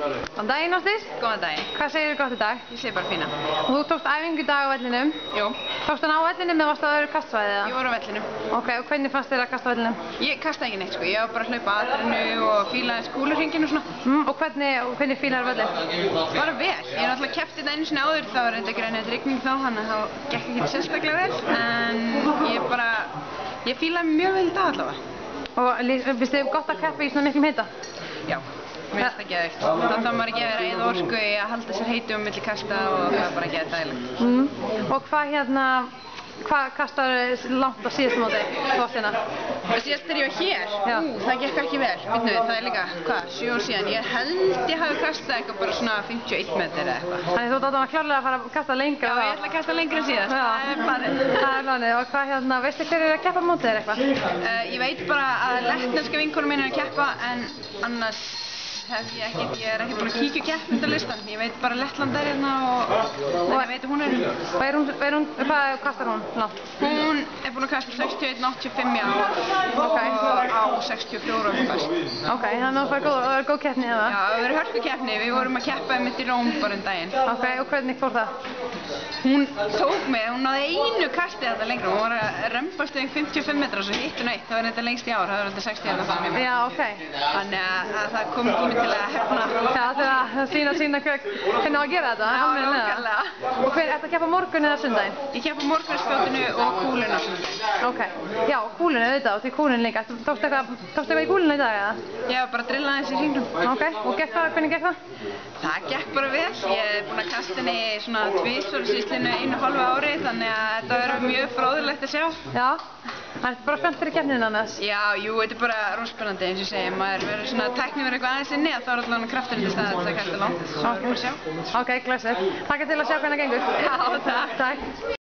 Góðan daginn, Ásdís. Góðan daginn. Hvað segir þér gott í dag? Ég segi bara fína. Og þú tókst æfingu í dag á vellinum. Jú. Tókst hann á vellinum eða varstu á öðru kastsvæði eða? Ég var á vellinum. Ok, og hvernig fannst þér að kasta á vellinum? Ég kastaði ekki neitt sko, ég var bara að hlaupa aðrinu og fílaði kúluhringinn og svona. Og hvernig fílar völlin? Bara vel. Ég er náttúrulega keppt þetta einu sinni áður, það var reynda ekki reynið rigning þá, þannig að þá gekk ekki sérstaklega vel. En ég fílaði mjög vel í dag allavega. Og finnst þér gott að keppa í svona miklum hita? Já, mér finnst það geðveikt. Þá þarf maður ekki að vera eða orku í að halda sér heitum milli kasta og það er bara geðveikt dægilegt. Og hvað kastar langt á síðustu móti, þóttina? Síðast þegar ég var hér, það gekk ekki vel. Það er líka, 7 ár síðan. Ég held ég hafi kastað eitthvað bara svona 51 metri eða eitthvað. Þannig þú átt klárlega að fara að kasta lengra? Já, ég ætla að kasta lengra en síðast. Það er planið. Það er planið. Og hvað veistu hver er að keppa á móti þér eitthvað? Ég veit bara að lettneska vinkonur mín er að keppa, en annars hef ég er ekki búin að kíkja keppendalistan. Ég veit bara Lettland er hérna og ég veit hún er. Og hvað kastar hún langt? Hún er búin að kasta 61,85 í ár og á 64 best. Ok, þannig að það er góð keppni eða? Já, það verður hörku keppni. Við vorum að keppa mitt í Róm bara daginn. Ok, og hvernig fór það? Hún tók mig, hún náði einu kasti þetta lengra. Hún var að römbast um 55 metra og svo hitt hún eitt. Það var þetta lengst í ár, það var þetta 60 eða það með. Já, ok. Þannig að það kom tími til að hefna. Já, til að sína hvernig á að gera þetta. Já, nákvæmlega. Og ertu að keppa morgun eða sundaginn? Ég keppa morgunarspjótinu og kúlun á sundaginn. Ok, já, kúlun auðvitað og því kúlun líka. Tókstu eitthvað í kúluna í dag eða? Ég var bara að drilla aðeins í hringnum. Ok, og hvernig gekk það? Það gekk bara vel. Ég er búin að kasta henni svona tvisvar síðastliðnu 1,5 ári, þannig að þetta verður mjög fróðilegt að sjá. Já, það er bara spennt fyrir keppnina annars. Já, jú, þetta er bara rosaspennandi eins og ég segi. Maður verður svona tækni verður eitthvað aðeins inni, þá er allavega krafturinn til staðar til að kasta langt. Svo bara sjá. Ok, glæsir. Takk til að sjá hvernig það gengur. Já, takk. Takk.